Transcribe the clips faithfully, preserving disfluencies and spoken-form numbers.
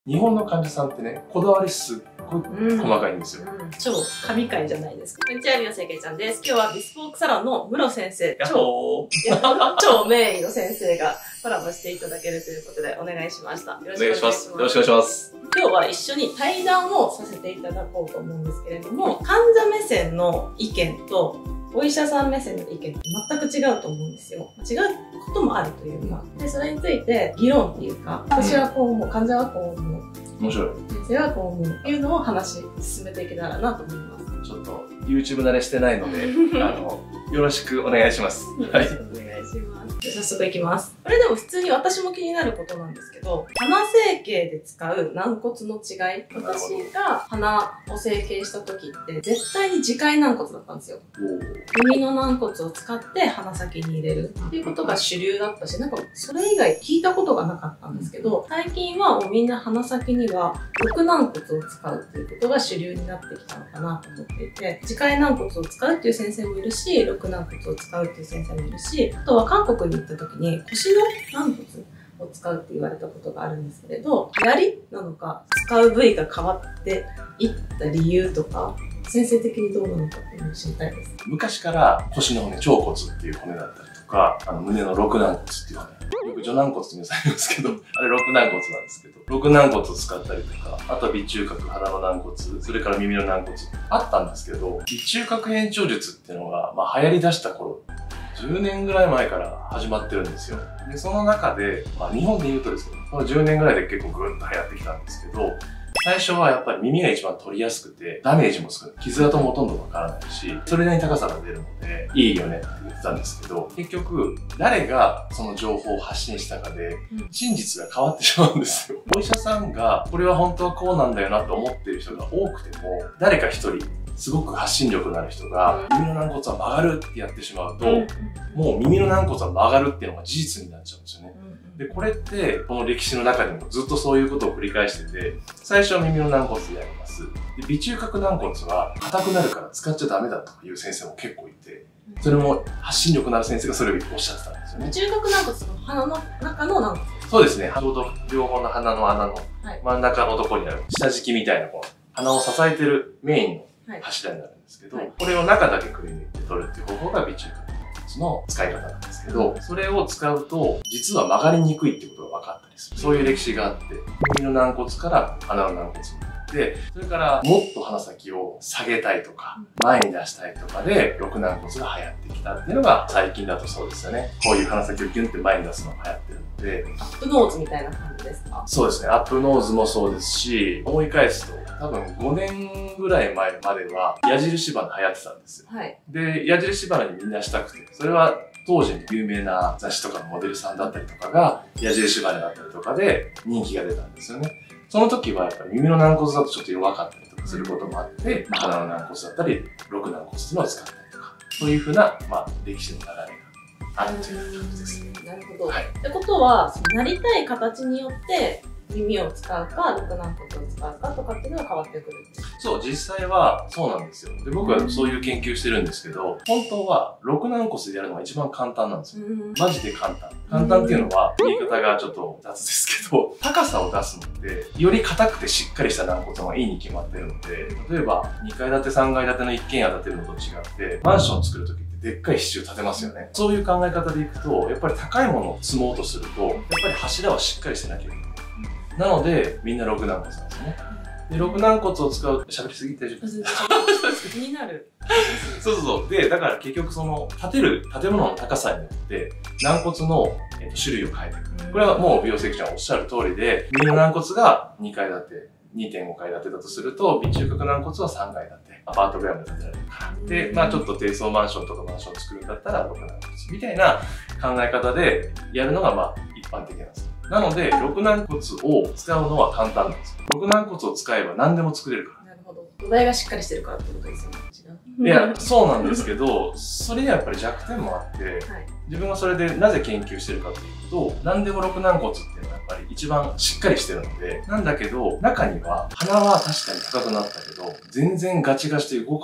日本の患者さんってね、こだわりすっごい細かいんですよ。 うんうん、超神回じゃないですか。こんにちは、宮瀬けいちゃんです。今日はビスポークサロンの室先生、超、超名医の先生がコラボしていただけるということでお願いしました。よろしくお願いします。 よろしくお願いします。 今日は一緒に対談をさせていただこうと思うんですけれども、患者目線の意見とお医者さん目線の意見って全く違うと思うんですよ。違うこともあるというか。で、それについて議論っていうか、私はこう思う、患者はこう思う。 面白い。 先生はこう思うっていうのを話し進めていけたらなと思います。 ちょっと YouTube 慣れしてないので、あの、よろしくお願いします。 はい。お願いします。早速いきます。これでも普通に私も気になることなんですけど、鼻整形で使う軟骨の違い。私が鼻を整形した時って絶対に耳介軟骨だったんですよ。耳の軟骨を使って鼻先に入れるっていうことが主流だったし、なんかそれ以外聞いたことがなかったんですけど、最近はもうみんな鼻先には肋軟骨を使うっていうことが主流になってきたのかなと思っていて、耳介軟骨を使うっていう先生もいるし、肋軟骨を使うっていう先生もいるし、あとは韓国に行った時に腰の軟骨を使うって言われたことがあるんですけれど、槍なのか使う部位が変わっていった理由とか、先生的にどうなのかっていうのを知りたいです。 昔から腰の骨、腸骨っていう骨だったりとか、あの胸の肋軟骨っていう骨。よく序軟骨って皆さん言いますけど、あれ肋軟骨なんですけど、肋軟骨を使ったりとか、あとは鼻中隔、鼻の軟骨、それから耳の軟骨、あったんですけど、鼻中隔変調術っていうのが、まあ流行り出した頃、じゅうねんぐらい前から始まってるんですよ。で、その中で、まあ日本で言うとですね、このじゅうねんぐらいで結構グーンと流行ってきたんですけど、最初はやっぱり耳が一番取りやすくて、ダメージも少ない。傷跡もほとんどわからないし、それなりに高さが出るので、いいよねって言ってたんですけど、結局、誰がその情報を発信したかで、真実が変わってしまうんですよ。お医者さんが、これは本当はこうなんだよなと思ってる人が多くても、誰か一人、すごく発信力のある人が、耳の軟骨は曲がるってやってしまうと、もう耳の軟骨は曲がるっていうのが事実になっちゃうんですよね。で、これって、この歴史の中でもずっとそういうことを繰り返してて、最初は耳の軟骨でやります。で、鼻中隔軟骨は硬くなるから使っちゃダメだという先生も結構いて、それも発信力のある先生がそれをおっしゃってたんですよね。 鼻中隔軟骨の鼻の中の軟骨？ そうですね。ちょうど両方の鼻の穴の真ん中のところにある下敷きみたいな、こう鼻を支えてるメインの柱になるんですけど、はい、これを中だけくり抜いて取るっていう方法が鼻中隔の使い方なんですけど、それを使うと、実は曲がりにくいってことが分かったりする。そういう歴史があって、耳の軟骨から鼻の軟骨になって、それからもっと鼻先を下げたいとか、前に出したいとかで、肋軟骨が流行ってきたっていうのが最近だとそうですよね。こういう鼻先をギュンって前に出すのが流行ってるので。 アップノーズみたいな感じですか？ そうですね。アップノーズもそうですし、思い返すと、多分ごねんぐらい前までは矢印花流行ってたんですよ。はい。で、矢印花にみんなしたくて、それは当時の有名な雑誌とかのモデルさんだったりとかが矢印花だったりとかで人気が出たんですよね。その時はやっぱり耳の軟骨だとちょっと弱かったりとかすることもあって、鼻の軟骨だったり、肋軟骨っていうのを使ったりとか、そういうふうな、まあ、歴史の流れがあるという感じですね。 なるほど。はい、ってことは、なりたい形によって、耳を使うか、肋軟骨を使うかとかっていうのが変わってくる。 そう、実際はそうなんですよ。で、僕はそういう研究してるんですけど、本当は肋軟骨でやるのが一番簡単なんですよ。マジで簡単。簡単っていうのは、言い方がちょっと雑ですけど、高さを出すのって、より硬くてしっかりした軟骨の方がいいに決まってるので、例えばにかい建てさんがい建ての一軒家建てるのと違って、マンションを作るときってでっかい支柱建てますよね。そういう考え方でいくと、やっぱり高いものを積もうとすると、やっぱり柱はしっかりしてなきゃいけない。なので、みんな肋軟骨なんですよね。で、肋軟骨を使う、喋りすぎ大丈夫ですか？ 気になる。 そうそうそう。で、だから結局その、建てる建物の高さによって、軟骨の、えっと、種類を変えていく。これはもう美容整形ちゃんおっしゃる通りで、耳の軟骨がにかい建て、にてんごかい建てだとすると、鼻中隔軟骨はさんがい建て。アパートぐらいまで建てられるから。で、まあちょっと低層マンションとかマンションを作るんだったら、肋軟骨みたいな考え方でやるのがまあ一般的なんです。なので、肋軟骨を使うのは簡単なんです。肋軟骨を使えば何でも作れるから。 なるほど。土台がしっかりしてるからってことですよね。違う。 いや、そうなんですけど、それにはやっぱり弱点もあって、はい、自分がそれでなぜ研究してるかというと、何でも肋軟骨っていうのはやっぱり一番しっかりしてるので、なんだけど、中には鼻は確かに高くなったけど、全然ガチガチで動かない。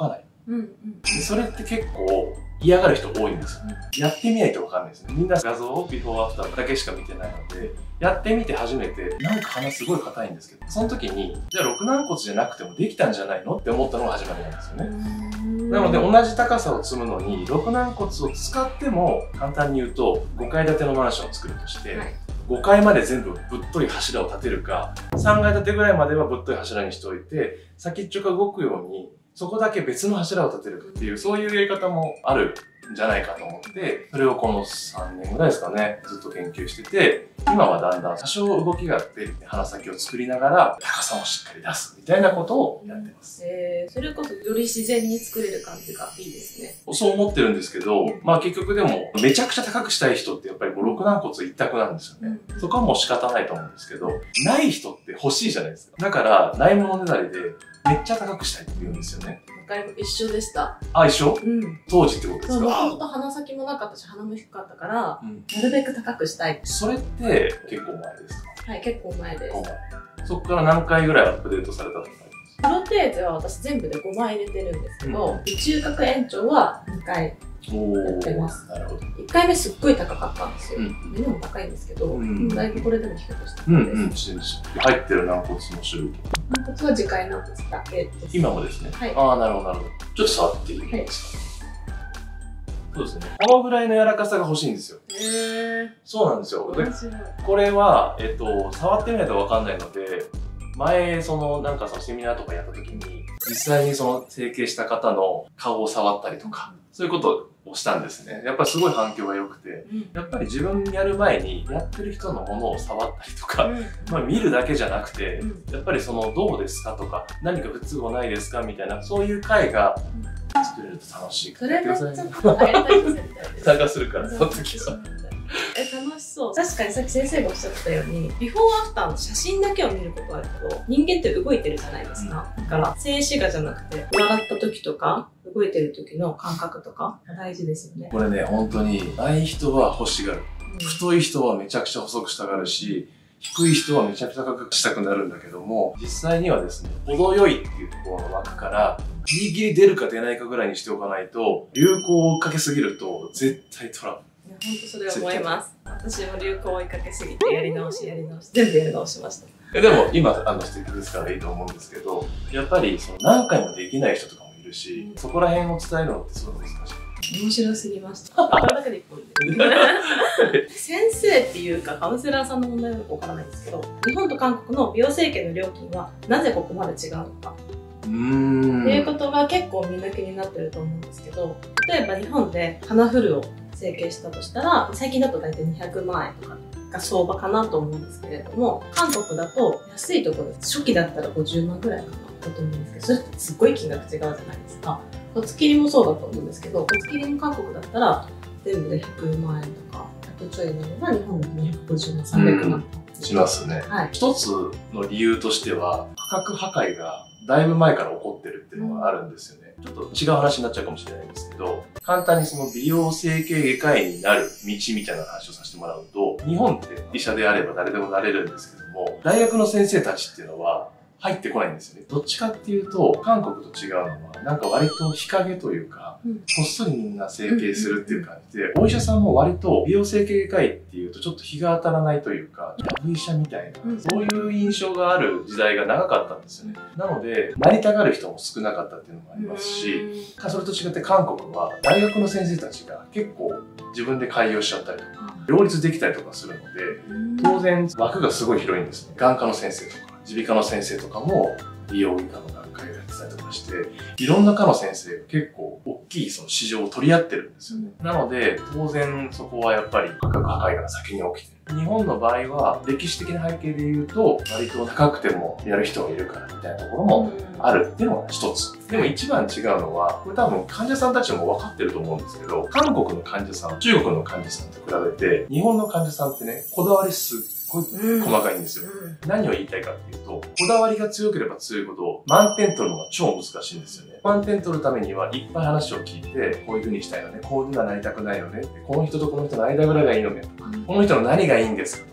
うんうん、 でそれって結構嫌がる人多いんですよ。やってみないとわかんないですね。みんな画像をビフォーアフターだけしか見てないので、やってみて初めて、なんか鼻すごい硬いんですけど、その時に、じゃあ肋軟骨じゃなくてもできたんじゃないのって思ったのが始まりなんですよね。なので同じ高さを積むのに、肋軟骨を使っても、簡単に言うと、ごかい建てのマンションを作るとして、はい、ごかいまで全部ぶっとい柱を立てるか、さんがい建てぐらいまではぶっとい柱にしておいて、先っちょが動くように、そこだけ別の柱を立てるっていう、そういうやり方もあるんじゃないかと思って、それをこのさんねんぐらいですかね、ずっと研究してて、今はだんだん多少動きが出る鼻先を作りながら、高さもしっかり出すみたいなことをやってます。 えー、それこそより自然に作れる感じがいいですね。 そう思ってるんですけど、まあ結局でも、めちゃくちゃ高くしたい人ってやっぱり肋軟骨一択なんですよね。うん、そこはもう仕方ないと思うんですけど、ない人って欲しいじゃないですか。だから、ないものねだりで、めっちゃ高くしたいって言うんですよね。 一緒でした。 あ、一緒？ うん。 当時ってことですか？ もともと鼻先もなかったし、鼻も低かったから、うん、なるべく高くしたい。 それって結構前ですか？ はい、結構前です。 そこから何回ぐらいアップデートされたとかあります？ プロテーゼは私全部でごまい入れてるんですけど、うん、中隔延長はにかいやってます。なるほど。いっかいめすっごい高かったんですよ。目、うん、も高いんですけど、うん、だいぶこれでも低くしたんです。うんうん、 入ってる軟骨の種類。 軟骨は自家軟骨だけです。 今もですね。 はい。 ああ、なるほど、なるほど。ちょっと触っていいですか？はい、そうですね。このぐらいの柔らかさが欲しいんですよ。へー。そうなんですよ。で、これは、えっと、触ってみないとわかんないので、前、その、なんかそのセミナーとかやった時に、実際にその整形した方の顔を触ったりとか、そういうことをしたんですね。やっぱりすごい反響が良くて、やっぱり自分やる前にやってる人のものを触ったりとか、まあ見るだけじゃなくて、やっぱりそのどうですかとか、何か不都合ないですかみたいな、そういう会が作れると楽しい。 それめっちゃやりたいです。 参加するから、その時は。 え、楽しそう。確かにさっき先生がおっしゃってたように、ビフォーアフターの写真だけを見ることはあるけど、人間って動いてるじゃないですか。だから、静止画じゃなくて、笑った時とか、動いてる時の感覚とか、大事ですよね。 これね、本当に、ない人は欲しがる。うん、太い人はめちゃくちゃ細くしたがるし、低い人はめちゃくちゃ高くしたくなるんだけども、実際にはですね、程よいっていうところの枠から、ギリギリ出るか出ないかぐらいにしておかないと、流行を追っかけすぎると、絶対トラブル。 本当それは思います。私も流行を追いかけすぎてやり直しやり直し全部やり直しました。 でも今あの素敵ですからいいと思うんですけど、やっぱりその何回もできない人とかもいるし、うん、そこら辺を伝えるのってすごい難しい。 面白すぎました。これだけで一本で。先生っていうかカウンセラーさんの問題なのかわからないんですけど、日本と韓国の美容整形の料金はなぜここまで違うのか。うーんっていうことが結構みんな気になってると思うんですけど、例えば日本で鼻フルを整形したとしたら、最近だと大体にひゃくまんえんとかが相場かなと思うんですけれども、韓国だと安いところです。初期だったらごじゅうまんぐらいかなだと思うんですけど、それってすっごい金額違うじゃないですか。骨切りもそうだと思うんですけど、骨切りも韓国だったら全部でひゃくまんえんとか、ひゃくちょいなのが日本だとにひゃくごじゅうまん、さんびゃくまんしますね。はい。一つの理由としては、価格破壊がだいぶ前から起こってるっていうのがあるんですよね。ちょっと違う話になっちゃうかもしれないんですけど、簡単にその美容整形外科医になる道みたいな話をさせてもらうと、日本って医者であれば誰でもなれるんですけども、大学の先生たちっていうのは入ってこないんですよね。どっちかっていうと、韓国と違うのは、なんか割と日陰というか、うん、こっそりみんな整形するっていう感じで、お医者さんも割と美容整形外科医っていうとちょっと日が当たらないというか、やぶ医者みたいな、うん、そういう印象がある時代が長かったんですよね。なので、なりたがる人も少なかったっていうのもありますし、それと違って韓国は大学の先生たちが結構自分で開業しちゃったりとか、両立できたりとかするので、当然枠がすごい広いんですね。眼科の先生とか、耳鼻科の先生とかも美容外科の学会をやってたりとかして、いろんな科の先生が結構大きいその市場を取り合ってるんですよね。なので、当然そこはやっぱり価格破壊が先に起きてる。日本の場合は歴史的な背景で言うと、割と高くてもやる人がいるからみたいなところもあるっていうのが一つ。でも一番違うのは、これ多分患者さんたちも分かってると思うんですけど、韓国の患者さん、中国の患者さんと比べて、日本の患者さんってね、こだわりすっごい細かいんですよ。うん、何を言いたいかっていうと、こだわりが強ければ強いほど、満点取るのが超難しいんですよね。満点取るためにはいっぱい話を聞いて、こういう風にしたいよね、こういう風にはなりたくないよねって、この人とこの人の間ぐらいがいいのねとか、この人の何がいいんですかとか、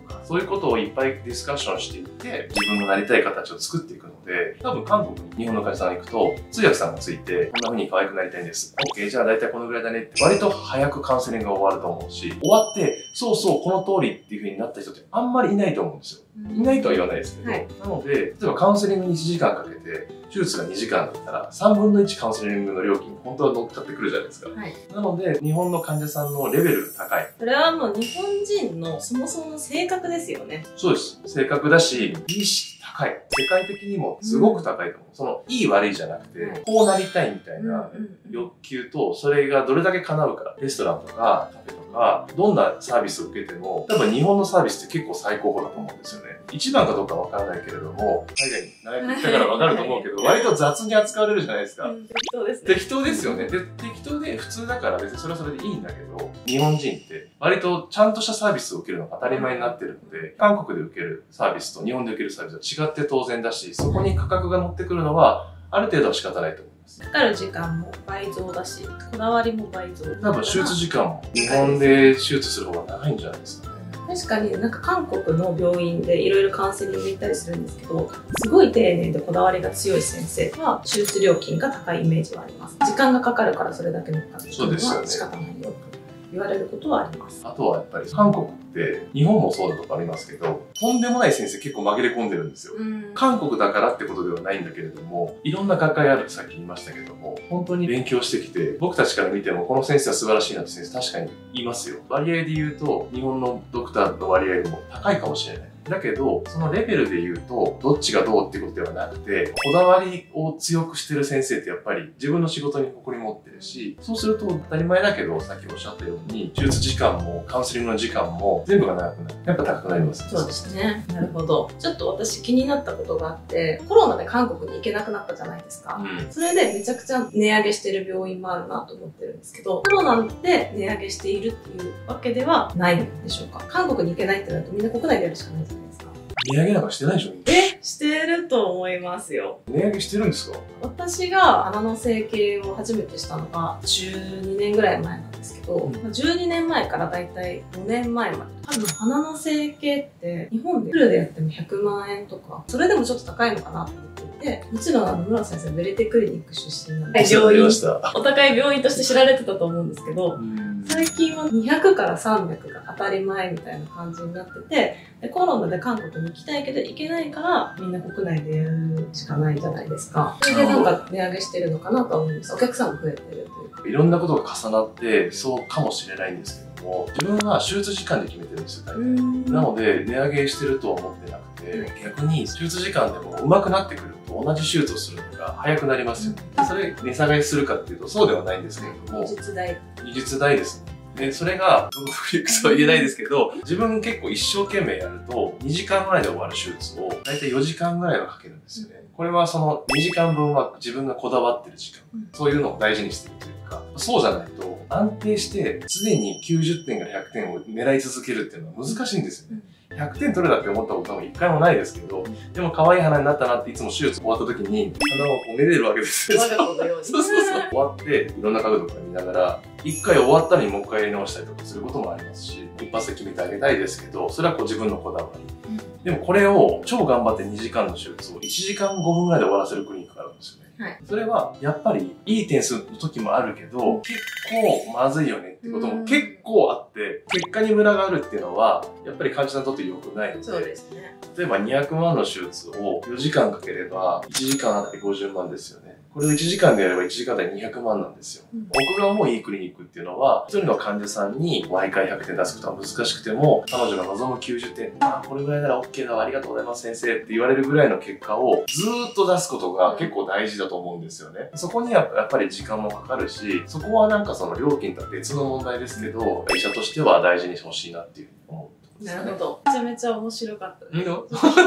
か、そういうことをいっぱいディスカッションしていって、自分のなりたい形を作っていくので、多分韓国に日本の会社さんが行くと、通訳さんがついて、こんな風に可愛くなりたいんです。OK、じゃあ大体このぐらいだねって、割と早くカウンセリングが終わると思うし、終わって、そうそう、この通りっていう風になった人ってあんまりいないと思うんですよ。いないとは言わないですけど、はい、なので、例えばカウンセリングにいちじかんかけて、手術がにじかんだったら、さんぶんのいちカウンセリングの料金、本当は乗っかってくるじゃないですか。はい、なので、日本の患者さんのレベルが高い。 それはもう日本人のそもそもの性格ですよね。 そうです。性格だし、美意識高い。世界的にもすごく高いと思う。うん、その、いい悪いじゃなくて、はい、こうなりたいみたいな欲求と、それがどれだけ叶うか。レストランとか、カフェとか、どんなサービスを受けても、多分日本のサービスって結構最高峰だと思うんですよね。一番かどうかわからないけれども、海外に長く来たからわかると思うけど、割と雑に扱われるじゃないですか。 うん、適当ですね。 適当ですよね。で、適当で普通だから別にそれはそれでいいんだけど、日本人って割とちゃんとしたサービスを受けるのが当たり前になってるので、韓国で受けるサービスと日本で受けるサービスは違って当然だし、そこに価格が乗ってくるのは、ある程度は仕方ないと思います。 かかる時間も倍増だし、こだわりも倍増。 多分手術時間も日本で手術する方が長いんじゃないですかね。 確かになんか韓国の病院でいろいろカウンセリング行ったりするんですけど、すごい丁寧でこだわりが強い先生は手術料金が高いイメージはあります。時間がかかるからそれだけ乗っかってるのは仕方ないよと言われることはあります。 あとはやっぱり韓国って日本もそうだとかありますけど、とんでもない先生結構紛れ込んでるんですよ。韓国だからってことではないんだけれども、いろんな学会あるってさっき言いましたけども、本当に勉強してきて、僕たちから見てもこの先生は素晴らしいなって先生確かにいますよ。割合で言うと、日本のドクターの割合でも高いかもしれない。だけど、そのレベルで言うと、どっちがどうってことではなくて、こだわりを強くしてる先生ってやっぱり自分の仕事に誇り持ってるし、そうすると当たり前だけど、さっきおっしゃったように、手術時間もカウンセリングの時間も全部が長くなる。やっぱ高くなります。 そうですね。なるほど。ちょっと私気になったことがあって、コロナで韓国に行けなくなったじゃないですか。うん、それでめちゃくちゃ値上げしてる病院もあるなと思ってるんですけど、コロナで値上げしているっていうわけではないんでしょうか。韓国に行けないってなるとみんな国内でやるしかないじゃないですか。 値上げなんかしてないでしょ？ え、してると思いますよ。 値上げしてるんですか？ 私が鼻の整形を初めてしたのがじゅうにねんぐらい前なんですけど、うん、じゅうにねんまえからだいたいごねんまえまで、多分鼻の整形って日本でフルでやってもひゃくまんえんとか、それでもちょっと高いのかなと思っていて、もちろんあの村瀬先生ベレテクリニック出身なので、病院、お高い病院として知られてたと思うんですけど、最近はにひゃくからさんびゃくが当たり前みたいな感じになってて、でコロナで韓国に行きたいけど行けないからみんな国内でやるしかないじゃないですか。それでなんか値上げしてるのかなと思うんです。お客さんも増えてるというか。 いろんなことが重なってそうかもしれないんですけども、自分は手術時間で決めてるんですよ、大体。なので値上げしてるとは思ってなくて、逆に手術時間でも上手くなってくると同じ手術をするのが早くなりますよね。それ値下げするかっていうとそうではないんですけれども、 技術代。 技術代ですね。で、それが、どうフリックスは言えないですけど、自分結構一生懸命やると、にじかんぐらいで終わる手術を、だいたいよじかんぐらいはかけるんですよね。これはそのにじかんぶんは自分がこだわってる時間。そういうのを大事にしてるというか、そうじゃないと、安定して常にきゅうじゅってんからひゃくてんを狙い続けるっていうのは難しいんですよね。ひゃくてん取れたって思ったことは一回もないですけど、でも可愛い鼻になったなっていつも手術終わった時に、鼻をこうめでるわけですよ。 我が子のように。 そうそうそう。終わって、いろんな角度から見ながら、一回終わったのにもう一回やり直したりとかすることもありますし、一発で決めてあげたいですけど、それはこう自分のこだわり。うん、でもこれを超頑張ってにじかんの手術をいちじかんごふんぐらいで終わらせるクリニックがあるんですよね。はい、それはやっぱりいい点数の時もあるけど、結構まずいよねってことも結構あって、結果にムラがあるっていうのは、やっぱり患者さんにとって良くないので、 そうですね。 例えばにひゃくまんの手術をよじかんかければ、いちじかんあたりごじゅうまんですよね。これをいちじかんでやればいちじかんでにひゃくまんなんですよ。うん、僕が思ういいクリニックっていうのは、一人の患者さんに毎回ひゃくてん出すことは難しくても、彼女が望むきゅうじゅってん、ああ、これぐらいなら OK だわ、ありがとうございます先生って言われるぐらいの結果をずーっと出すことが結構大事だと思うんですよね。そこにはやっぱり時間もかかるし、そこはなんかその料金とは別の問題ですけど、医者としては大事にしてほしいなっていうふうに思う。 なるほど。めちゃめちゃ面白かったです。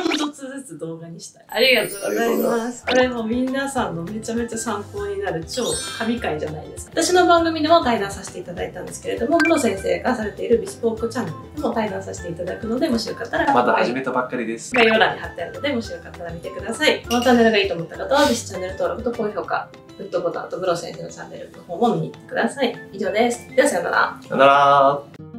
一つずつ動画にしたい。ありがとうございます。これも皆さんのめちゃめちゃ参考になる超神回じゃないですか。私の番組でも対談させていただいたんですけれども、ムロ先生がされているビスポークチャンネルでも対談させていただくので、もしよかったら、 まだ始めたばっかりです。 概要欄に貼ってあるので、もしよかったら見てください。このチャンネルがいいと思った方は、ビスチャンネル登録と高評価、グッドボタンとムロ先生のチャンネルの方も見に行ってください。以上です。ではさよなら。 さよなら。